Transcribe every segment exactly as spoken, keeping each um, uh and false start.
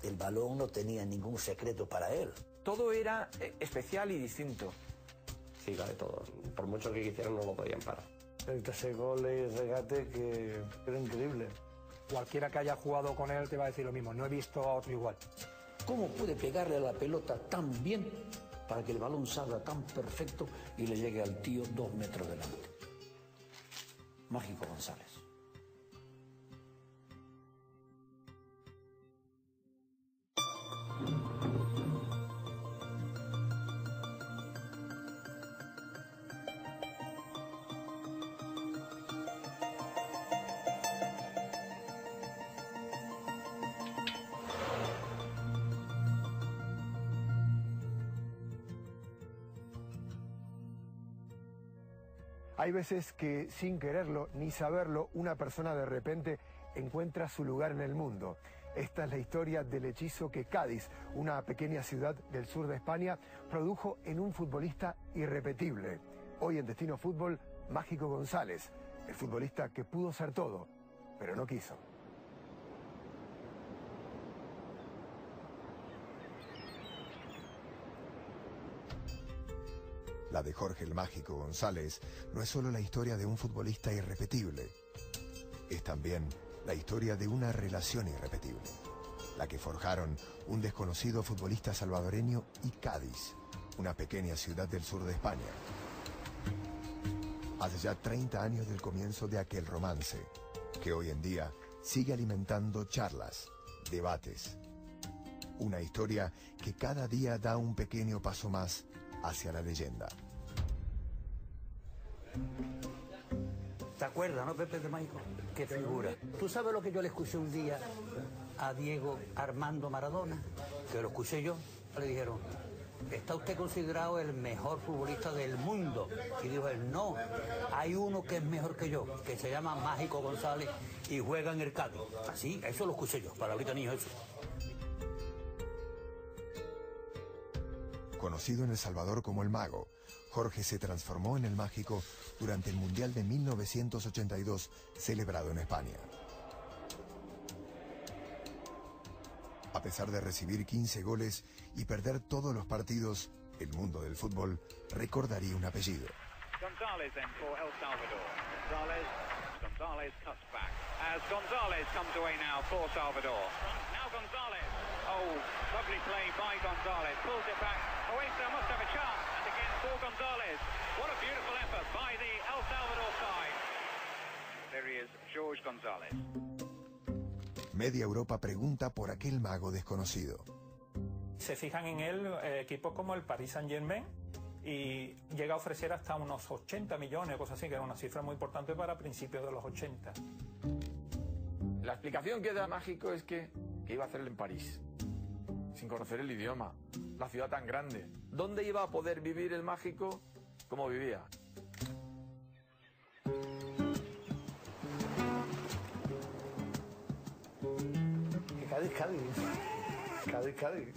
El balón no tenía ningún secreto para él. Todo era especial y distinto. Sí, de todo. Por mucho que quisieran no lo podían parar. El tercer gol y regate que era increíble. Cualquiera que haya jugado con él te va a decir lo mismo. No he visto a otro igual. ¿Cómo puede pegarle a la pelota tan bien para que el balón salga tan perfecto y le llegue al tío dos metros delante? Mágico González. Hay veces que sin quererlo ni saberlo, una persona de repente encuentra su lugar en el mundo. Esta es la historia del hechizo que Cádiz, una pequeña ciudad del sur de España, produjo en un futbolista irrepetible. Hoy en Destino Fútbol, Mágico González, el futbolista que pudo ser todo, pero no quiso. La de Jorge el Mágico González no es solo la historia de un futbolista irrepetible, es también la historia de una relación irrepetible, la que forjaron un desconocido futbolista salvadoreño y Cádiz, una pequeña ciudad del sur de España. Hace ya treinta años del comienzo de aquel romance, que hoy en día sigue alimentando charlas, debates. Una historia que cada día da un pequeño paso más hacia la leyenda. ¿Te acuerdas, no, Pepe de Mágico? Qué figura. ¿Tú sabes lo que yo le escuché un día a Diego Armando Maradona? Que lo escuché yo. Le dijeron, ¿está usted considerado el mejor futbolista del mundo? Y dijo él, no, hay uno que es mejor que yo, que se llama Mágico González y juega en el Cádiz. Así, eso lo escuché yo, palabrita niño eso. Conocido en El Salvador como el Mago, Jorge se transformó en el Mágico durante el Mundial de mil novecientos ochenta y dos, celebrado en España. A pesar de recibir quince goles y perder todos los partidos, el mundo del fútbol recordaría un apellido. González then for El Salvador. González, González cuts back. As González comes away now for Salvador. Now González. Oh, lovely play by González. Pulls it back. Oasis must have a chance. And again for González. What a beautiful effort by the El Salvador side. There he is, Jorge González. Media Europa pregunta por aquel mago desconocido. Se fijan en él eh, equipos como el Paris Saint-Germain y llega a ofrecer hasta unos ochenta millones, cosas así, que era una cifra muy importante para principios de los ochenta. La explicación que da Mágico es que, que iba a hacerlo en París, sin conocer el idioma, la ciudad tan grande. ¿Dónde iba a poder vivir el Mágico como vivía? Cádiz, Cádiz. Cádiz, Cádiz.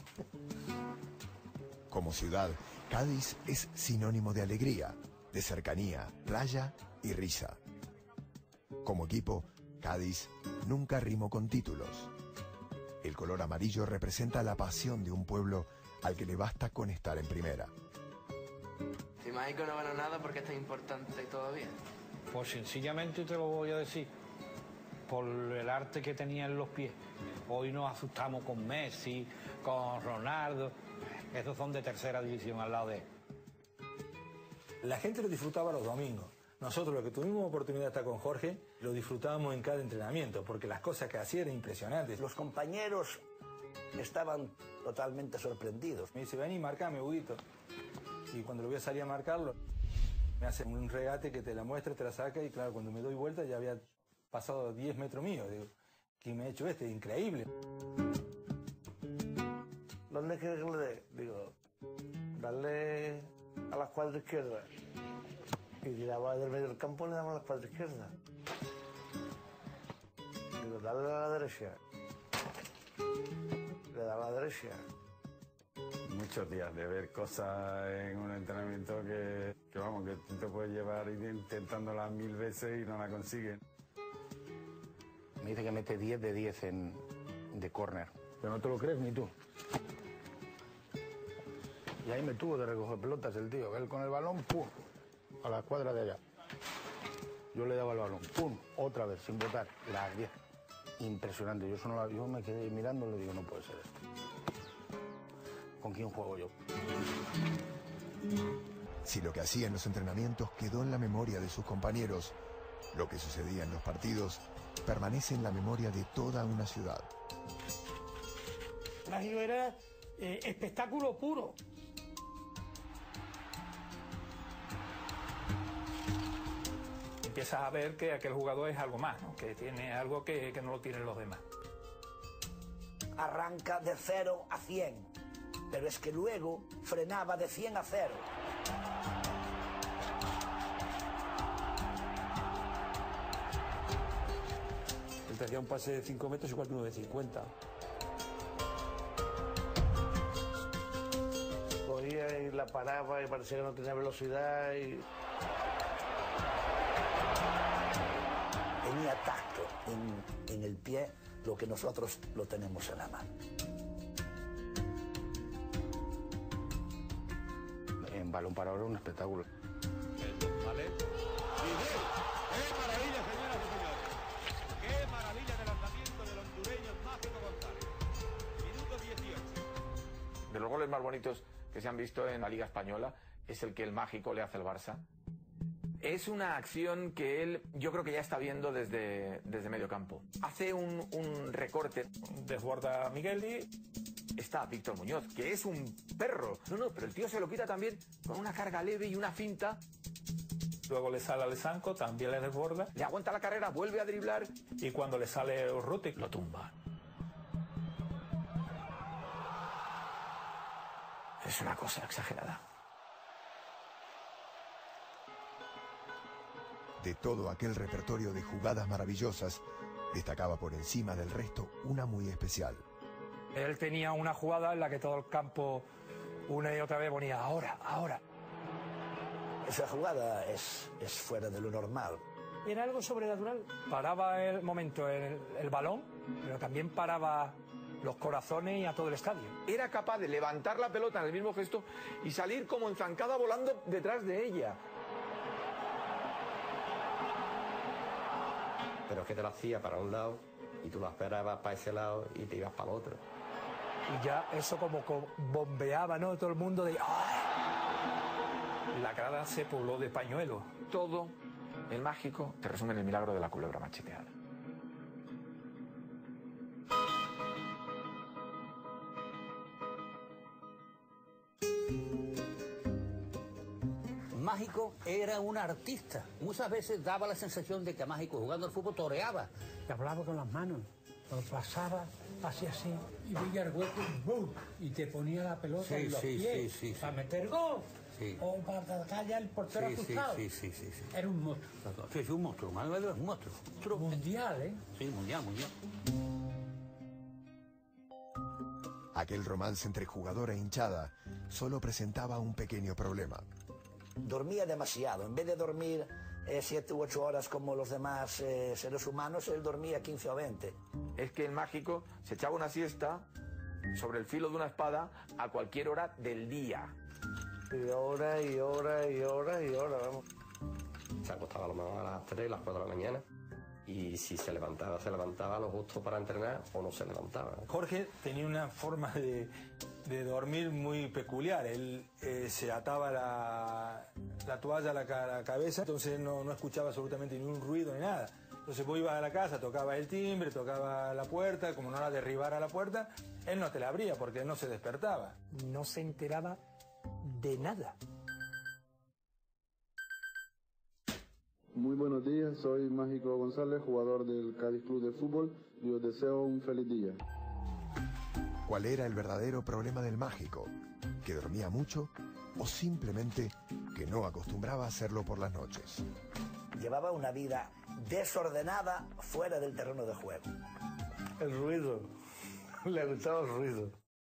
Como ciudad, Cádiz es sinónimo de alegría, de cercanía, playa y risa. Como equipo, Cádiz nunca rimó con títulos. El color amarillo representa la pasión de un pueblo al que le basta con estar en primera. Si Mágico no ganó nada, ¿por qué es tan importante todavía? Pues sencillamente te lo voy a decir, por el arte que tenía en los pies. Hoy nos asustamos con Messi, con Ronaldo. Esos son de tercera división al lado de él. La gente lo disfrutaba los domingos. Nosotros, los que tuvimos oportunidad de estar con Jorge, lo disfrutábamos en cada entrenamiento, porque las cosas que hacía eran impresionantes. Los compañeros estaban totalmente sorprendidos. Me dice, vení, marcame, Huguito. Y cuando lo voy a salir a marcarlo, me hace un regate que te la muestra, te la saca, y claro, cuando me doy vuelta ya había pasado diez metros míos. Digo, ¿qué me ha hecho este? Increíble. ¿Dónde quieres que le dé? Digo, darle a la escuadra izquierda. Y tiraba del medio del campo y le damos a la escuadra izquierda. Digo, darle a la derecha. Le daba a la derecha. Muchos días de ver cosas en un entrenamiento que, que vamos, que tú te puedes llevar intentándolas mil veces y no la consigues. Me dice que mete diez de diez en, de córner. Pero no te lo crees ni tú. Y ahí me tuvo de recoger pelotas el tío. Él con el balón, pum, a la escuadra de allá. Yo le daba el balón, pum, otra vez, sin botar, las diez. Impresionante. Yo, eso no la, yo me quedé mirando y le digo, no puede ser esto. ¿Con quién juego yo? Si lo que hacía en los entrenamientos quedó en la memoria de sus compañeros, lo que sucedía en los partidos permanece en la memoria de toda una ciudad. Mágico era eh, espectáculo puro. Empiezas a ver que aquel jugador es algo más, ¿no? Que tiene algo que, que no lo tienen los demás. Arranca de cero a cien, pero es que luego frenaba de cien a cero. Él te hacía un pase de cinco metros igual que uno de cincuenta. Cogía y la paraba y parecía que no tenía velocidad y... Tenía tacto en, en el pie, lo que nosotros lo tenemos en la mano. En balón parado era un espectáculo. ¿Vale? Y bien, ¡qué maravilla, señoras y señores! ¡Qué maravilla de lanzamiento del hondureño Mágico González! Minuto dieciocho. De los goles más bonitos que se han visto en la Liga Española es el que el Mágico le hace al Barça. Es una acción que él, yo creo que ya está viendo desde, desde medio campo. Hace un, un recorte. Desborda a Migueli. Está Víctor Muñoz, que es un perro. No, no, pero el tío se lo quita también con una carga leve y una finta. Luego le sale a Lesanco, también le desborda. Le aguanta la carrera, vuelve a driblar. Y cuando le sale Urruti, lo tumba. Es una cosa exagerada. De todo aquel repertorio de jugadas maravillosas, destacaba por encima del resto una muy especial. Él tenía una jugada en la que todo el campo una y otra vez ponía ahora, ahora. Esa jugada es, es fuera de lo normal. Era algo sobrenatural. Paraba el momento el, el balón, pero también paraba los corazones y a todo el estadio. Era capaz de levantar la pelota en el mismo gesto y salir como enzancada volando detrás de ella. Pero es que te lo hacía para un lado y tú lo esperabas para ese lado y te ibas para el otro. Y ya eso como, como bombeaba, ¿no? Todo el mundo de... ¡ay! La grada se pobló de pañuelos. Todo el Mágico te resume en el milagro de la culebra macheteada. Mágico era un artista. Muchas veces daba la sensación de que Mágico jugando al fútbol toreaba. Y hablaba con las manos, lo pasaba, hacía así, y veía el hueco, ¡bum! Y te ponía la pelota Sí, en los sí, pies sí, sí, sí. para meter gol. Sí. O para atacar ya el portero Sí, sí, asustado. sí, sí, sí, sí. Era un monstruo. Sí, sí, un monstruo. Manuel es un monstruo. monstruo. Mundial, ¿eh? Sí, mundial, mundial. Aquel romance entre jugador e hinchada solo presentaba un pequeño problema. Dormía demasiado. En vez de dormir eh, siete u ocho horas como los demás eh, seres humanos, él dormía quince o veinte. Es que el Mágico se echaba una siesta sobre el filo de una espada a cualquier hora del día. Y hora, y hora, y hora, y hora, vamos. Se acostaba a lo mejor a las tres, las cuatro de la mañana. Y si se levantaba, se levantaba a lo justo para entrenar o no se levantaba. Jorge tenía una forma de, de dormir muy peculiar. Él eh, se ataba la, la toalla a la, a la cabeza, entonces no, no escuchaba absolutamente ni un ruido ni nada. Entonces vos ibas a la casa, tocaba el timbre, tocaba la puerta, como no la derribara la puerta, él no te la abría porque él no se despertaba. No se enteraba de nada. Muy buenos días, soy Mágico González, jugador del Cádiz Club de Fútbol, y os deseo un feliz día. ¿Cuál era el verdadero problema del Mágico? ¿Que dormía mucho o simplemente que no acostumbraba a hacerlo por las noches? Llevaba una vida desordenada fuera del terreno de juego. El ruido. Le gustaba el ruido.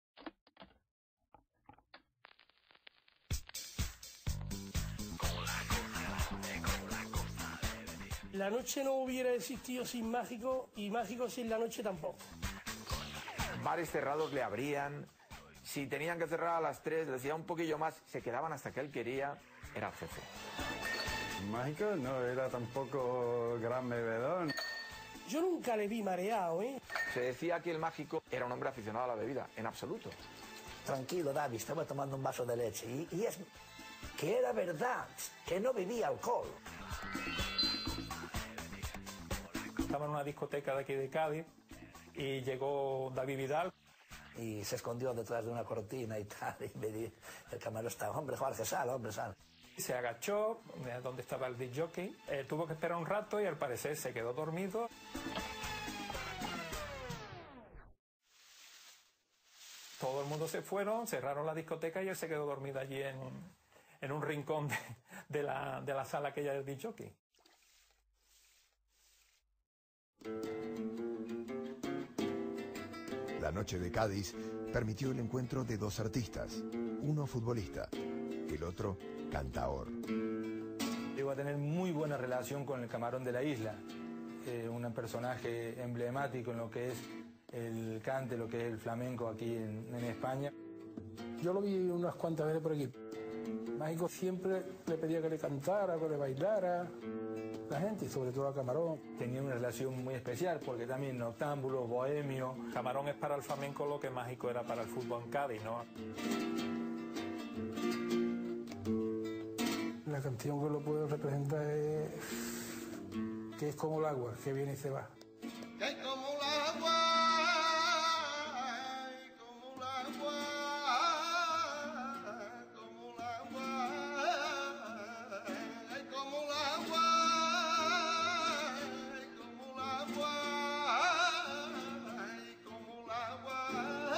La noche no hubiera existido sin Mágico y Mágico sin la noche tampoco. bares cerrados le abrían. Si tenían que cerrar a las tres, decía un poquillo más, se quedaban hasta que él quería. Era el jefe. Mágico no era tampoco gran bebedor. Yo nunca le vi mareado, ¿eh? Se decía que el Mágico era un hombre aficionado a la bebida, en absoluto. Tranquilo, David, estaba tomando un vaso de leche. Y, y es que era verdad, que no bebía alcohol. Estaba en una discoteca de aquí de Cádiz y llegó David Vidal. Y se escondió detrás de una cortina y tal. Y me di, el camarero estaba, hombre, Jorge, sal, hombre, sal. Se agachó, donde estaba el disc jockey, eh, tuvo que esperar un rato y al parecer se quedó dormido. Todo el mundo se fueron, cerraron la discoteca y él se quedó dormido allí en, en un rincón de, de, la, de la sala aquella del disc jockey. La noche de Cádiz permitió el encuentro de dos artistas, uno futbolista, el otro cantaor. Llegó a tener muy buena relación con el Camarón de la Isla, eh, un personaje emblemático en lo que es el cante, lo que es el flamenco aquí en, en España. Yo lo vi unas cuantas veces por aquí. Mágico siempre le pedía que le cantara, que le bailara. La gente, y sobre todo a Camarón. Tenía una relación muy especial porque también noctámbulo, bohemio. Camarón es para el flamenco lo que Mágico era para el fútbol en Cádiz, ¿no? La canción que lo puede representar es que es como el agua, que viene y se va. Que es como el agua, como el agua, como el agua, ay, como el agua, ay, como el agua, ay, como el agua.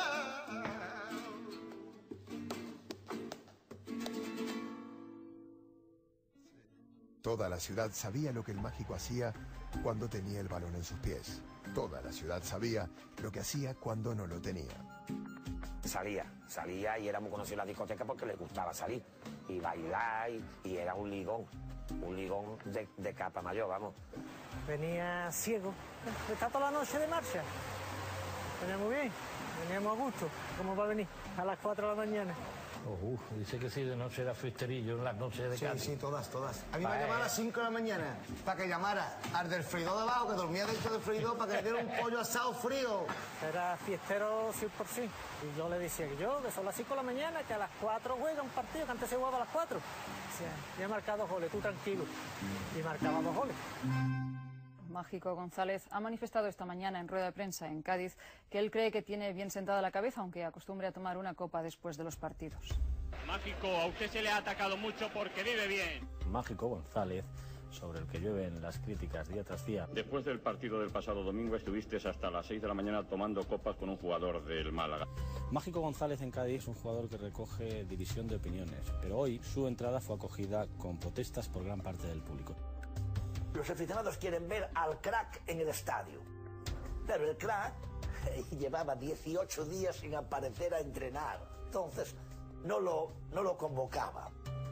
Toda la ciudad sabía lo que el Mágico hacía cuando tenía el balón en sus pies. Toda la ciudad sabía lo que hacía cuando no lo tenía. Salía, salía y era muy conocido en la discoteca porque le gustaba salir y bailar y, y era un ligón, un ligón de, de capa mayor, vamos. Venía ciego, está toda la noche de marcha. Venía muy bien, veníamos a gusto. ¿Cómo va a venir? A las cuatro de la mañana. Oh, uf, dice que sí, de noche era fiesterillo en las noches de Sí, Cádiz. sí, todas, todas. A mí Pa' me llamaba a él. las cinco de la mañana para que llamara al del freidor de abajo, que dormía dentro del freidor, para que le diera un pollo asado frío. Era fiestero cien por ciento. Y yo le decía que yo, que son las cinco de la mañana, que a las cuatro juega un partido, que antes se jugaba a las cuatro. Decía, ya he marcado dos goles, tú tranquilo. Y marcaba dos goles. Mágico González ha manifestado esta mañana en rueda de prensa en Cádiz que él cree que tiene bien sentada la cabeza, aunque acostumbre a tomar una copa después de los partidos. Mágico, a usted se le ha atacado mucho porque vive bien. Mágico González, sobre el que llueven las críticas día tras día. Después del partido del pasado domingo estuviste hasta las seis de la mañana tomando copas con un jugador del Málaga. Mágico González en Cádiz es un jugador que recoge división de opiniones, pero hoy su entrada fue acogida con protestas por gran parte del público. Los aficionados quieren ver al crack en el estadio, pero el crack llevaba dieciocho días sin aparecer a entrenar, entonces no lo, no lo convocaba.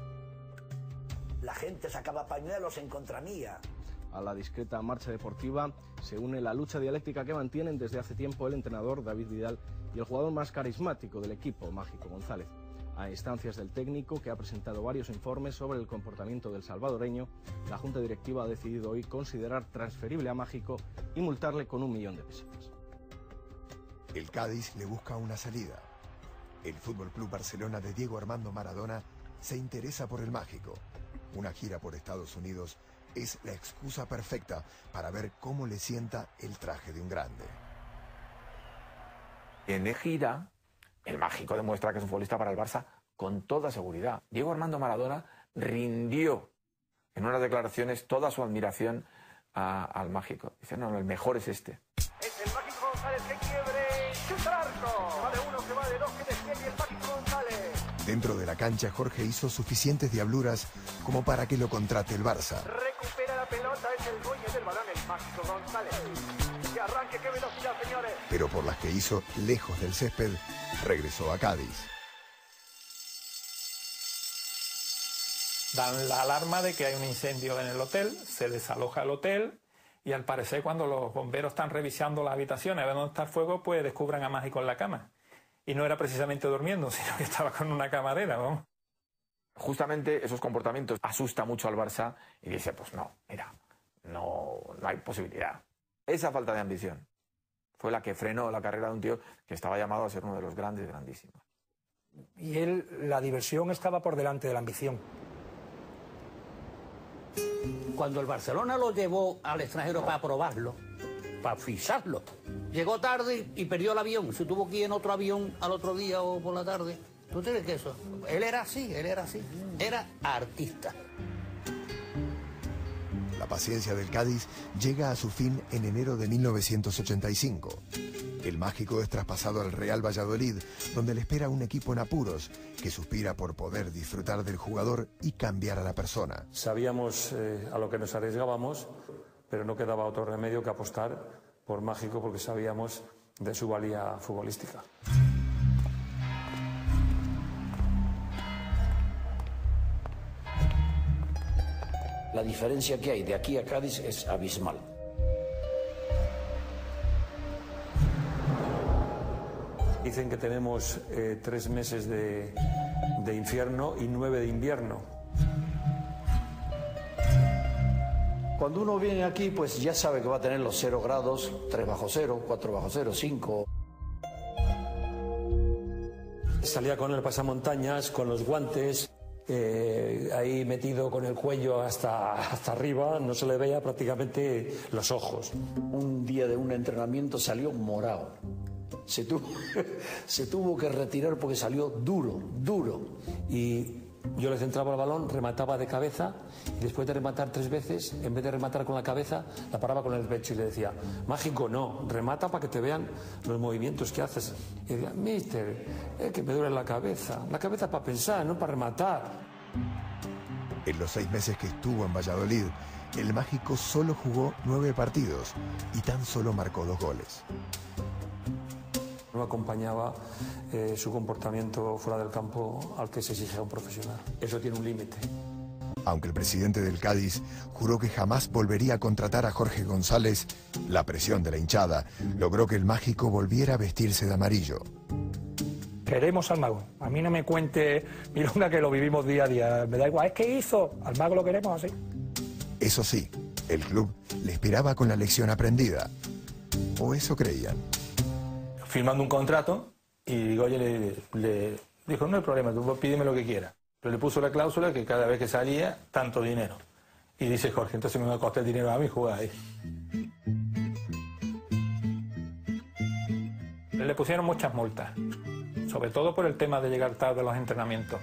La gente sacaba pañuelos en contra mía. A la discreta marcha deportiva se une la lucha dialéctica que mantienen desde hace tiempo el entrenador David Vidal y el jugador más carismático del equipo, Mágico González. A instancias del técnico, que ha presentado varios informes sobre el comportamiento del salvadoreño, la Junta Directiva ha decidido hoy considerar transferible a Mágico y multarle con un millón de pesetas. El Cádiz le busca una salida. El Fútbol Club Barcelona de Diego Armando Maradona se interesa por el Mágico. Una gira por Estados Unidos es la excusa perfecta para ver cómo le sienta el traje de un grande. En gira, el Mágico demuestra que es un futbolista para el Barça con toda seguridad. Diego Armando Maradona rindió en unas declaraciones toda su admiración a, al Mágico. Dice, no, no, el mejor es este. Es el Mágico González que quiebre, chuta al arco. Se va de uno, se va de dos, que despegue el Mágico González. Dentro de la cancha, Jorge hizo suficientes diabluras como para que lo contrate el Barça. Recupera la pelota, es el dueño del balón, el Mágico González. Que arranque, qué velocidad, señores. Pero por las que hizo lejos del césped, regresó a Cádiz. Dan la alarma de que hay un incendio en el hotel, se desaloja el hotel Y al parecer cuando los bomberos están revisando las habitaciones a ver dónde está el fuego, pues descubran a Mágico en la cama. Y no era precisamente durmiendo, sino que estaba con una camarera, vamos. Justamente esos comportamientos asustan mucho al Barça y dice, pues no, mira, no, no hay posibilidad. Esa falta de ambición fue la que frenó la carrera de un tío que estaba llamado a ser uno de los grandes, grandísimos. Y él, la diversión estaba por delante de la ambición. Cuando el Barcelona lo llevó al extranjero para probarlo, para fijarlo, llegó tarde y perdió el avión. Se tuvo que ir en otro avión al otro día o por la tarde. ¿Tú crees que eso? Él era así, él era así. Era artista. La paciencia del Cádiz llega a su fin en enero de mil novecientos ochenta y cinco. El Mágico es traspasado al Real Valladolid, donde le espera un equipo en apuros que suspira por poder disfrutar del jugador y cambiar a la persona. Sabíamos eh, a lo que nos arriesgábamos, pero no quedaba otro remedio que apostar por Mágico porque sabíamos de su valía futbolística. La diferencia que hay de aquí a Cádiz es abismal. Dicen que tenemos eh, tres meses de, de infierno y nueve de invierno. Cuando uno viene aquí, pues ya sabe que va a tener los cero grados, tres bajo cero, cuatro bajo cero, cinco. Salía con el pasamontañas, con los guantes, eh, ahí metido con el cuello hasta, hasta arriba, no se le veía prácticamente los ojos. Un día de un entrenamiento salió morado. Se tuvo, se tuvo que retirar porque salió duro, duro. Y yo le centraba el balón, remataba de cabeza y después de rematar tres veces, en vez de rematar con la cabeza, la paraba con el pecho y le decía, Mágico, no, remata para que te vean los movimientos que haces. Y decía, mister, es que me duele la cabeza. La cabeza para pensar, no para rematar. En los seis meses que estuvo en Valladolid, el Mágico solo jugó nueve partidos y tan solo marcó dos goles. No acompañaba eh, su comportamiento fuera del campo al que se exige a un profesional. Eso tiene un límite. Aunque el presidente del Cádiz juró que jamás volvería a contratar a Jorge González, la presión de la hinchada logró que el Mágico volviera a vestirse de amarillo. Queremos al Mago. A mí no me cuente milonga que lo vivimos día a día. Me da igual, es que hizo. Al Mago lo queremos así. Eso sí, el club le esperaba con la lección aprendida. O eso creían. Firmando un contrato y Goya le, le dijo, no hay problema, tú pídeme lo que quieras. Pero le puso la cláusula que cada vez que salía, tanto dinero. Y dice Jorge, entonces me va a costar el dinero a mí jugar ahí. Le pusieron muchas multas, sobre todo por el tema de llegar tarde a los entrenamientos.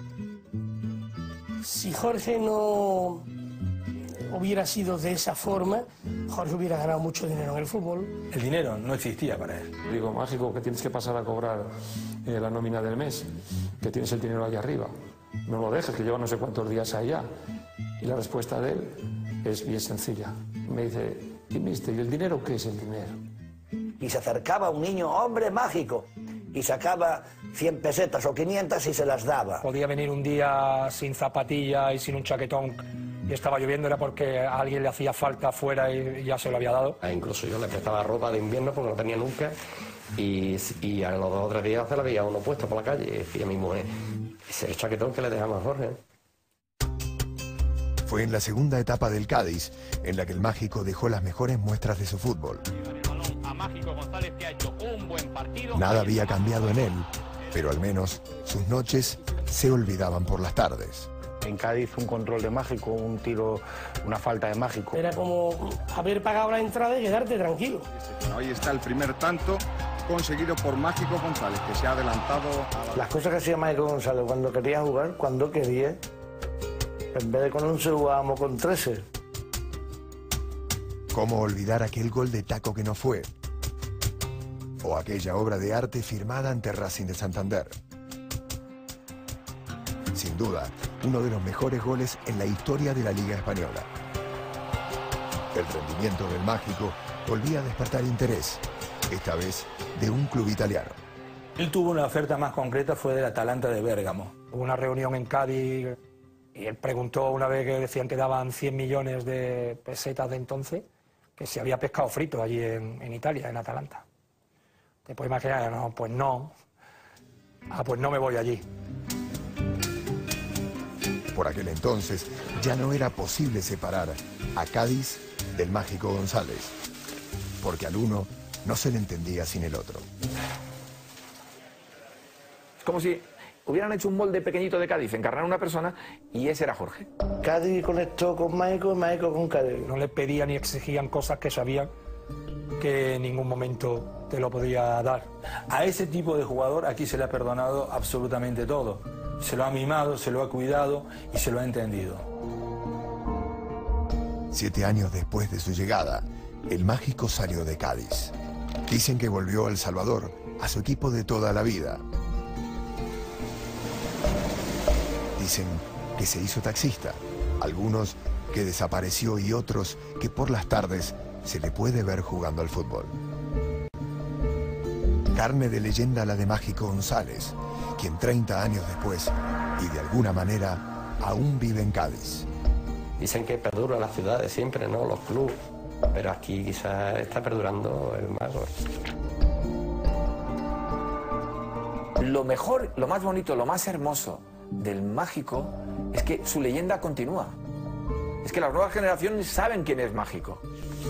Si Jorge no hubiera sido de esa forma, Jorge hubiera ganado mucho dinero en el fútbol. El dinero no existía para él. Digo, Mágico, que tienes que pasar a cobrar eh, la nómina del mes, que tienes el dinero allá arriba. No lo dejes, que lleva no sé cuántos días allá. Y la respuesta de él es bien sencilla. Me dice, ¿y mister, ¿y el dinero qué es el dinero? Y se acercaba un niño, hombre mágico, y sacaba cien pesetas o quinientas y se las daba. Podía venir un día sin zapatilla y sin un chaquetón y estaba lloviendo, era porque a alguien le hacía falta afuera y ya se lo había dado. Ah, incluso yo le prestaba ropa de invierno porque no tenía nunca y, y a los dos o tres días se la veía uno puesto por la calle y decía a mi mujer, ese es el chaquetón que le dejamos a Jorge. Fue en la segunda etapa del Cádiz en la que el Mágico dejó las mejores muestras de su fútbol. A Mágico González, que ha hecho un buen partido. Nada había cambiado en él, pero al menos sus noches se olvidaban por las tardes. En Cádiz un control de Mágico, un tiro, una falta de Mágico. Era como haber pagado la entrada y quedarte tranquilo. Ahí está el primer tanto conseguido por Mágico González, que se ha adelantado a la... Las cosas que hacía Mágico González cuando quería jugar, cuando quería, en vez de con once jugábamos con trece. ¿Cómo olvidar aquel gol de taco que no fue? O aquella obra de arte firmada ante Racing de Santander. Sin duda, uno de los mejores goles en la historia de la Liga Española. El rendimiento del Mágico volvía a despertar interés, esta vez de un club italiano. Él tuvo una oferta más concreta, fue del Atalanta de Bérgamo. Hubo una reunión en Cádiz y él preguntó una vez que decían que daban cien millones de pesetas de entonces, que si había pescado frito allí en, en Italia, en Atalanta. Te puedes imaginar, no, pues no. Ah, pues no me voy allí. Por aquel entonces ya no era posible separar a Cádiz del Mágico González, porque al uno no se le entendía sin el otro. Es como si hubieran hecho un molde pequeñito de Cádiz, encarnar una persona, y ese era Jorge. Cádiz conectó con Mágico y Mágico con Cádiz. No le pedían ni exigían cosas que sabían que en ningún momento te lo podía dar. A ese tipo de jugador aquí se le ha perdonado absolutamente todo. Se lo ha mimado, se lo ha cuidado y se lo ha entendido. Siete años después de su llegada, el Mágico salió de Cádiz. Dicen que volvió a El Salvador, a su equipo de toda la vida. Dicen que se hizo taxista, algunos que desapareció y otros que por las tardes se le puede ver jugando al fútbol. Carne de leyenda la de Mágico González, quien treinta años después, y de alguna manera, aún vive en Cádiz. Dicen que perdura la ciudad de siempre, ¿no? Los clubes. Pero aquí quizás está perdurando el mago. Lo mejor, lo más bonito, lo más hermoso del Mágico es que su leyenda continúa. Es que las nuevas generaciones saben quién es Mágico.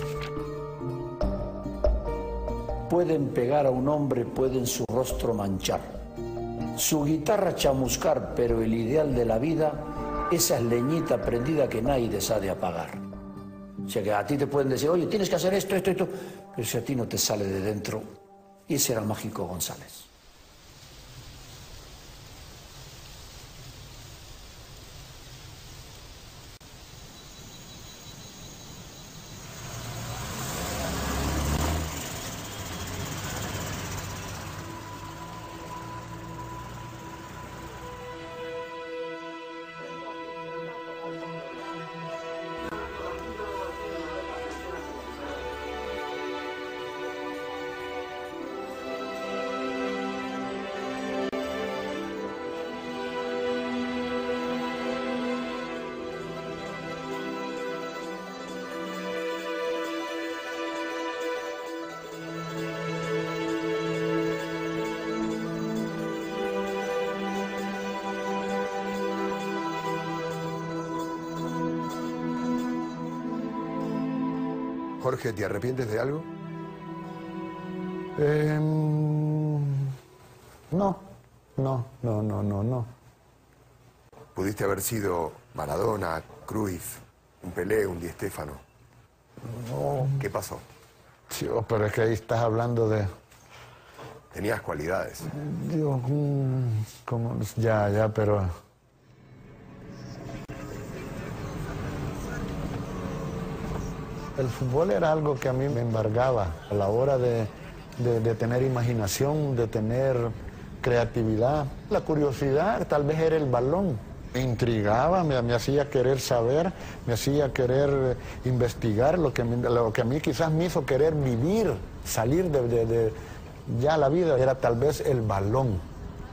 Pueden pegar a un hombre, pueden su rostro manchar, su guitarra chamuscar, pero el ideal de la vida, esa es leñita prendida que nadie sabe apagar. O sea que a ti te pueden decir, oye, tienes que hacer esto, esto, esto, pero si a ti no te sale de dentro, y ese era el Mágico González. Jorge, ¿te arrepientes de algo? Eh, no, no, no, no, no, no. Pudiste haber sido Maradona, Cruyff, un Pelé, un Di Stéfano. No. ¿Qué pasó? Tío, pero es que ahí estás hablando de... Tenías cualidades. Dios, mm, como... Ya, ya, pero... El fútbol era algo que a mí me embargaba a la hora de, de, de tener imaginación, de tener creatividad. La curiosidad tal vez era el balón. Me intrigaba, me, me hacía querer saber, me hacía querer investigar, lo que, lo que a mí quizás me hizo querer vivir, salir de, de, de ya la vida, era tal vez el balón.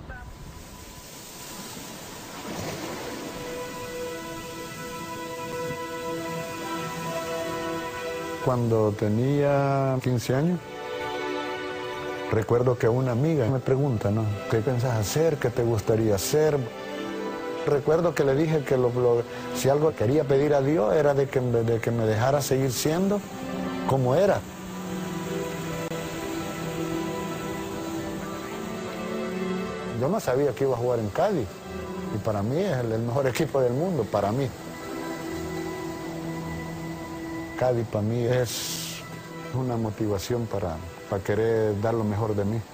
Cuando tenía quince años, recuerdo que una amiga me pregunta, ¿no? ¿Qué piensas hacer? ¿Qué te gustaría hacer? Recuerdo que le dije que lo, lo, si algo quería pedir a Dios era de que, de que me dejara seguir siendo como era. Yo no sabía que iba a jugar en Cádiz y para mí es el, el mejor equipo del mundo, para mí. Cádiz para mí es una motivación para, para querer dar lo mejor de mí.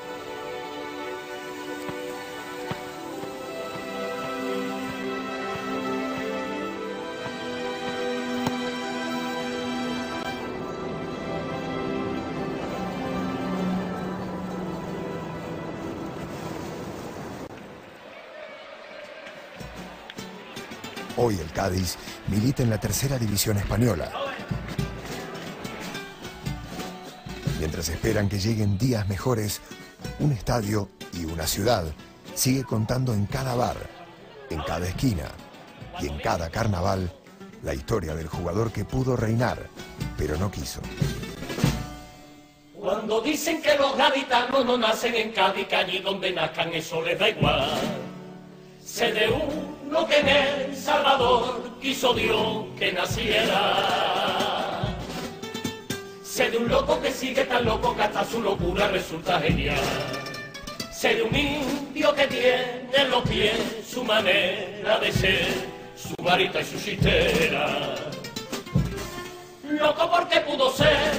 Hoy el Cádiz milita en la tercera división española. Mientras esperan que lleguen días mejores, un estadio y una ciudad sigue contando en cada bar, en cada esquina y en cada carnaval la historia del jugador que pudo reinar, pero no quiso. Cuando dicen que los gaditanos no nacen en Cádiz, que allí donde nazcan eso les da igual. Sé de uno que en El Salvador quiso Dios que naciera. Sé de un loco que sigue tan loco que hasta su locura resulta genial. Sé de un indio que tiene en los pies su manera de ser, su varita y su chistera. Loco porque pudo ser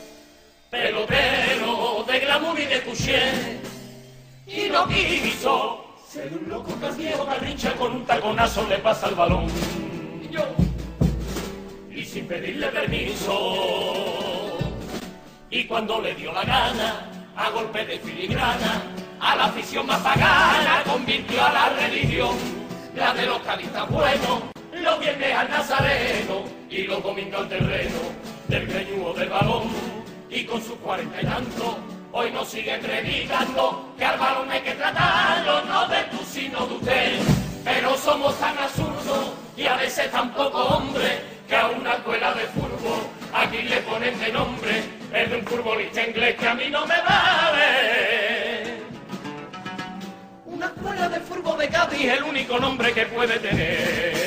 pelotero de glamour y de couché, y no quiso. Sé de un loco que al viejo Garrincha con un taconazo le pasa el balón. Y yo, y sin pedirle permiso, y cuando le dio la gana, a golpe de filigrana, a la afición más pagana convirtió a la religión, la de los cadistas buenos, los viernes al nazareno y los domingos al terreno del greñudo del balón. Y con sus cuarenta y tantos, hoy nos sigue predicando que al balón hay que tratarlo, no de tú sino de usted. Pero somos tan absurdos y a veces tan poco hombres que a una escuela de fútbol aquí le ponen de nombre el de un futbolista inglés que a mí no me vale. Una escuela de fútbol de Cádiz es el único nombre que puede tener.